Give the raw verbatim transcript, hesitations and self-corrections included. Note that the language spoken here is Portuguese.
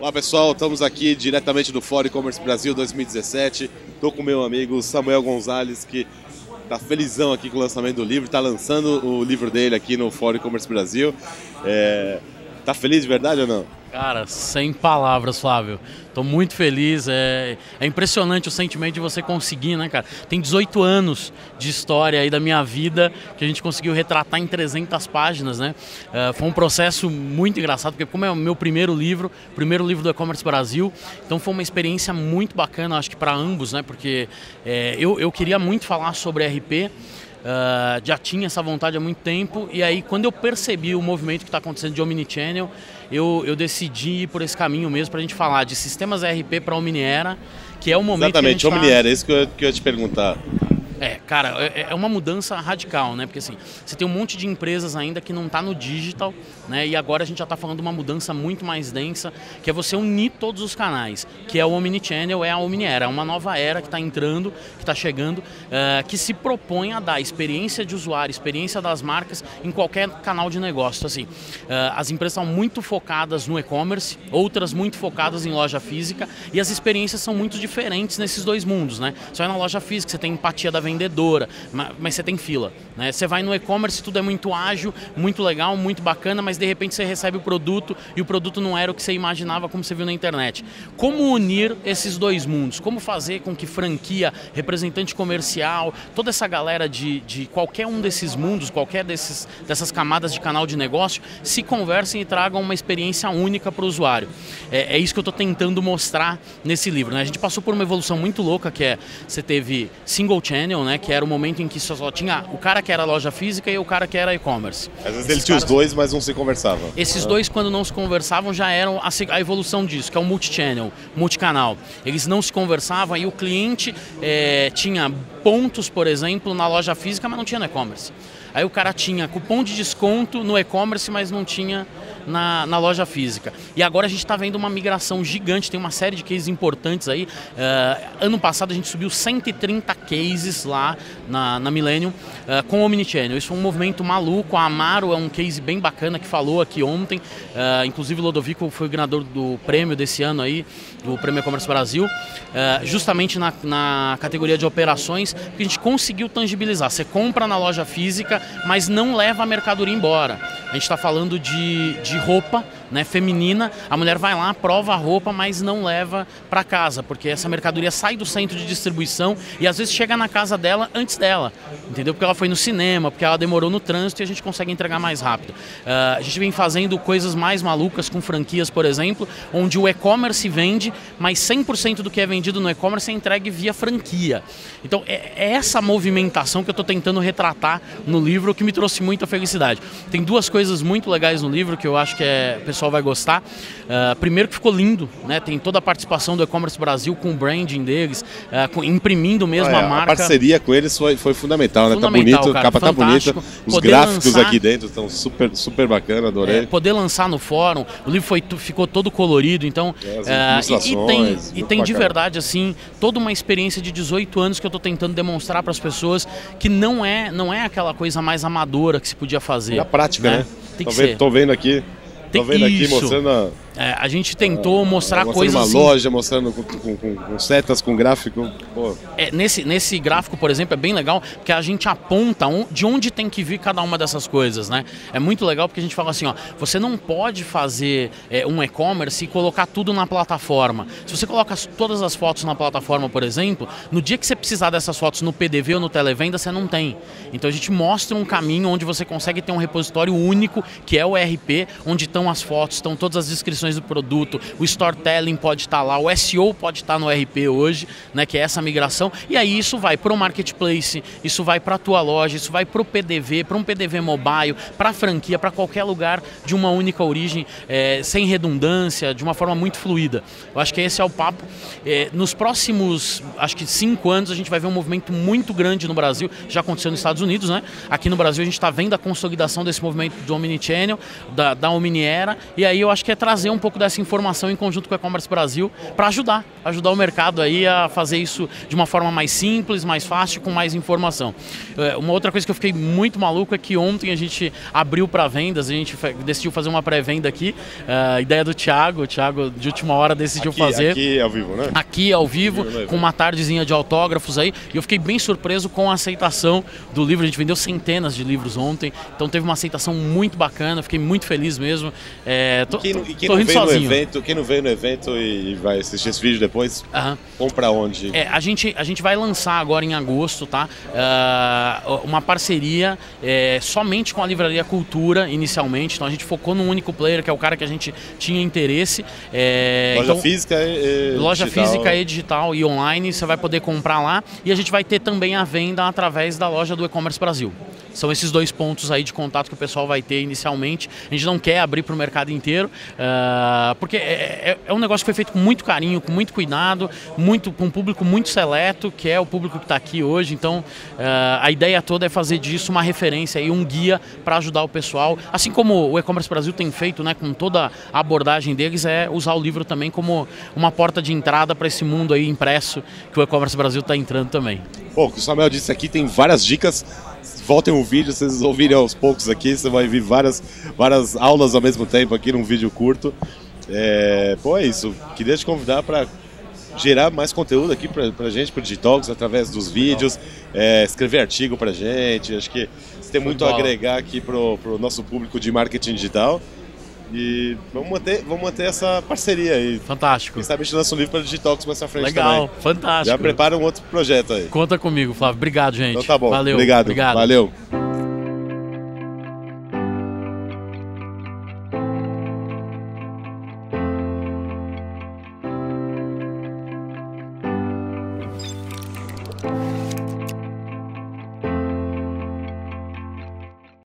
Olá pessoal, estamos aqui diretamente do Fórum E-Commerce Brasil dois mil e dezessete. Estou com meu amigo Samuel Gonzalez, que está felizão aqui com o lançamento do livro, está lançando o livro dele aqui no Fórum E-Commerce Brasil. É... Tá feliz de verdade ou não? Cara, sem palavras, Flávio. Tô muito feliz. É, é impressionante o sentimento de você conseguir, né, cara? Tem dezoito anos de história aí da minha vida que a gente conseguiu retratar em trezentas páginas, né? Uh, foi um processo muito engraçado, porque como é o meu primeiro livro, primeiro livro do E-Commerce Brasil, então foi uma experiência muito bacana, acho que para ambos, né? Porque é, eu, eu queria muito falar sobre R P. Uh, já tinha essa vontade há muito tempo, e aí quando eu percebi o movimento que está acontecendo de Omnichannel, eu, eu decidi ir por esse caminho mesmo para a gente falar de sistemas R P para Omniera, que é o momento Exatamente, que a gente Omniera, tá... é isso que eu, que eu ia te perguntar. É, cara, é uma mudança radical, né? Porque assim, você tem um monte de empresas ainda que não está no digital, né? E agora a gente já está falando de uma mudança muito mais densa, que é você unir todos os canais, que é o Omnichannel, é a Omniera, é uma nova era que está entrando, que está chegando, uh, que se propõe a dar experiência de usuário, experiência das marcas em qualquer canal de negócio. Assim, uh, as empresas estão muito focadas no e-commerce, outras muito focadas em loja física, e as experiências são muito diferentes nesses dois mundos, né? Só na loja física você tem empatia da vendedora, mas você tem fila, né? Você vai no e-commerce, tudo é muito ágil, muito legal, muito bacana, mas de repente você recebe o produto e o produto não era o que você imaginava, como você viu na internet. Como unir esses dois mundos? Como fazer com que franquia, representante comercial, toda essa galera de, de qualquer um desses mundos, qualquer desses, dessas camadas de canal de negócio, se conversem e tragam uma experiência única para o usuário. É, é isso que eu estou tentando mostrar nesse livro, né? A gente passou por uma evolução muito louca, que é, você teve single channel, né, que era o momento em que só tinha o cara que era loja física e o cara que era e-commerce. Às vezes ele tinha caras... os dois, mas não se conversavam. Esses ah. dois, quando não se conversavam, já eram a, a evolução disso, que é o multi-channel, multicanal. Eles não se conversavam e o cliente é, tinha pontos, por exemplo, na loja física, mas não tinha no e-commerce. Aí o cara tinha cupom de desconto no e-commerce, mas não tinha na, na loja física. E agora a gente está vendo uma migração gigante, tem uma série de cases importantes aí. Uh, ano passado a gente subiu cento e trinta cases lá na, na Millennium uh, com o Omnichannel. Isso foi um movimento maluco. A Amaro é um case bem bacana que falou aqui ontem. Uh, inclusive o Lodovico foi o ganhador do prêmio desse ano aí, do Prêmio E-Commerce Brasil, uh, justamente na, na categoria de operações, que a gente conseguiu tangibilizar. Você compra na loja física, mas não leva a mercadoria embora. A gente está falando de, de roupa, né, feminina, a mulher vai lá, prova a roupa, mas não leva para casa, porque essa mercadoria sai do centro de distribuição e às vezes chega na casa dela antes dela, entendeu? Porque ela foi no cinema, porque ela demorou no trânsito e a gente consegue entregar mais rápido. Uh, a gente vem fazendo coisas mais malucas com franquias, por exemplo, onde o e-commerce vende, mas cem por cento do que é vendido no e-commerce é entregue via franquia. Então é, é essa movimentação que eu estou tentando retratar no livro, que me trouxe muita felicidade. Tem duas coisas muito legais no livro que eu acho que é, o pessoal vai gostar. Uh, primeiro que ficou lindo, né? Tem toda a participação do E-Commerce Brasil com o branding deles, uh, com, imprimindo mesmo ah, é, a marca. A parceria com eles foi, foi fundamental, né? Fundamental, tá bonito, a capa fantástico. Tá bonita, os poder gráficos lançar, aqui dentro estão super, super bacana, adorei. É, poder lançar no fórum, o livro foi, ficou todo colorido, então é, uh, e, e tem, e tem de verdade assim toda uma experiência de dezoito anos que eu estou tentando demonstrar para as pessoas que não é, não é aquela coisa mais amadora que se podia fazer. Na prática, né? né? Tem tô, que vendo, ser. tô vendo aqui. Tem Tô vendo aqui isso. mostrando a, é, a gente tentou a, mostrar mostrando coisas uma assim. loja, mostrando com, com, com, com setas, com gráfico. Pô. É, nesse, nesse gráfico, por exemplo, é bem legal porque a gente aponta on, de onde tem que vir cada uma dessas coisas, né? É muito legal porque a gente fala assim, ó, você não pode fazer é, um e-commerce e colocar tudo na plataforma. Se você coloca todas as fotos na plataforma, por exemplo, no dia que você precisar dessas fotos no P D V ou no Televenda, você não tem. Então a gente mostra um caminho onde você consegue ter um repositório único, que é o E R P, onde estão as fotos, estão todas as descrições do produto, o storytelling pode estar lá, o S E O pode estar no E R P hoje, né, que é essa migração, e aí isso vai para o marketplace, isso vai para a tua loja, isso vai para o P D V, para um P D V mobile, para a franquia, para qualquer lugar de uma única origem, é, sem redundância, de uma forma muito fluida. Eu acho que esse é o papo. É, nos próximos, acho que cinco anos, a gente vai ver um movimento muito grande no Brasil, já aconteceu nos Estados Unidos, né? Aqui no Brasil a gente está vendo a consolidação desse movimento do Omnichannel, da, da Omniera, e aí eu acho que é trazer um pouco dessa informação em conjunto com o E-Commerce Brasil para ajudar, ajudar o mercado aí a fazer isso de uma forma mais simples, mais fácil, com mais informação. Uma outra coisa que eu fiquei muito maluco é que ontem a gente abriu para vendas, a gente decidiu fazer uma pré-venda aqui, a ideia do Thiago, o Thiago de última hora decidiu aqui, fazer. Aqui ao vivo, né? Aqui ao vivo, com uma tardezinha de autógrafos aí, e eu fiquei bem surpreso com a aceitação do livro. A gente vendeu centenas de livros ontem, então teve uma aceitação muito bacana, fiquei muito feliz mesmo. É, tô, quem, e quem, tô não rindo veio sozinho. no evento, quem não veio no evento e vai assistir esse vídeo depois, uhum. compra onde? É, a, gente, a gente vai lançar agora em agosto, tá? Uh, uma parceria é, somente com a Livraria Cultura, inicialmente. Então a gente focou num único player, que é o cara que a gente tinha interesse. É, loja então, física e Loja digital. física e digital e online, você vai poder comprar lá. E a gente vai ter também a venda através da loja do E-Commerce Brasil. São esses dois pontos aí de contato que o pessoal vai ter inicialmente. A gente não quer abrir para o mercado inteiro, uh, porque é, é um negócio que foi feito com muito carinho, com muito cuidado, muito, com um público muito seleto, que é o público que está aqui hoje. Então, uh, a ideia toda é fazer disso uma referência e um guia para ajudar o pessoal. Assim como o E-Commerce Brasil tem feito, né, com toda a abordagem deles, é usar o livro também como uma porta de entrada para esse mundo aí impresso que o E-Commerce Brasil está entrando também. Pô, o que o Samuel disse aqui tem várias dicas. Voltem o vídeo, vocês ouvirem aos poucos aqui, você vai ver várias, várias aulas ao mesmo tempo aqui num vídeo curto. É, pô, é isso. Queria te convidar para gerar mais conteúdo aqui pra, pra gente, pro Digitalks, através dos vídeos, é, escrever artigo pra gente. Acho que você tem muito a agregar aqui pro, pro nosso público de marketing digital. E vamos manter, vamos manter essa parceria aí. Fantástico. Quem sabe a gente lança um livro para Digitalks mais pra frente. Legal, também. fantástico. Já prepara um outro projeto aí. Conta comigo, Flávio. Obrigado, gente. Então tá bom. Valeu. Obrigado. Obrigado. Valeu.